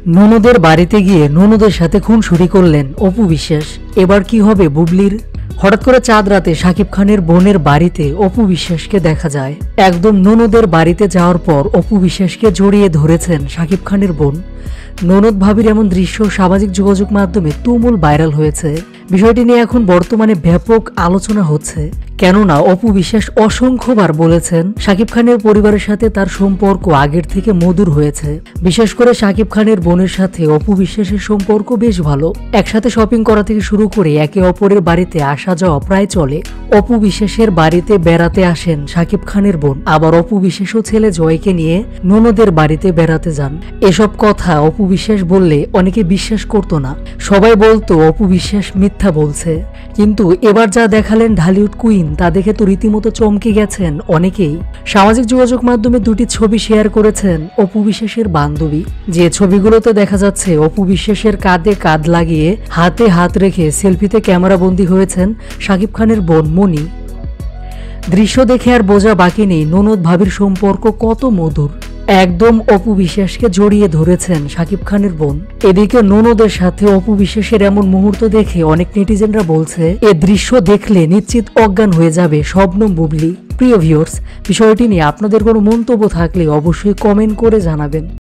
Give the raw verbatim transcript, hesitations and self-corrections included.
ননদের বাড়িতে গিয়ে ননদের সাথে খুনসুরি করলেন অপু বিশ্বাস। এবার কি হবে বুবলির? হঠাৎ করে চাঁদ রাতে শাকিব খানের বোনের বাড়িতে অপু বিশ্বাসকে দেখা যায়। একদম ননদের বাড়িতে যাওয়ার পর অপু বিশ্বাসকে জড়িয়ে ধরেছেন শাকিব খানের বোন। ননদ ভাবির এমন দৃশ্য সামাজিক যোগাযোগ মাধ্যমে তুমুল ভাইরাল হয়েছে। বিষয়টি নিয়ে এখন বর্তমানে ব্যাপক আলোচনা হচ্ছে, কেননা অপু বিশ্বাস অসংখ্যবার বলেছেন শাকিব খানের পরিবারের সাথে তার সম্পর্ক আগের থেকে মধুর হয়েছে। বিশেষ করে শাকিব খানের বোনের সাথে অপু বিশ্বাসের সম্পর্ক বেশ ভালো। একসাথে শপিং করা থেকে শুরু করে একে অপরের বাড়িতে আসা যাওয়া প্রায় চলে। অপু বিশ্বাসের বাড়িতে বেড়াতে আসেন শাকিব খানের বোন, আবার অপু বিশ্বাসও ছেলে জয়কে নিয়ে ননদের বাড়িতে বেড়াতে যান। এসব কথা অপু বিশ্বাস বললে অনেকে বিশ্বাস করতো না, সবাই বলতো অপু বিশ্বাস মিথ্যা বলছে। কিন্তু এবার যা দেখালেন ঢালিউড কুইন, তা দেখে তো রীতিমতো চমকে গেছেন অনেকেই। সামাজিক যোগাযোগ মাধ্যমে দুটি ছবি শেয়ার করেছেন অপু বিশ্বাসের বান্ধবী, যে ছবিগুলোতে দেখা যাচ্ছে অপু বিশ্বাসের কাঁধে কাঁধ লাগিয়ে হাতে হাত রেখে সেলফিতে ক্যামেরাবন্দী হয়েছেন শাকিব খানের বোন মনি। দৃশ্য দেখে আর বোঝা বাকি নেই ননদ ভাবির সম্পর্ক কত মধুর। একদম অপু বিশ্বাসকে জড়িয়ে ধরেছেন শাকিব খানের বোন। এদিকে ননদের সাথে অপু বিশ্বাসের এমন মুহূর্ত দেখে অনেক নেটিজেনরা বলছে, এ দৃশ্য দেখলে নিশ্চিত অজ্ঞান হয়ে যাবে শবনম বুবলি। প্রিয় ভিউয়ার্স, বিষয়টি নিয়ে আপনাদের কোনো মন্তব্য থাকলে অবশ্যই কমেন্ট করে জানাবেন।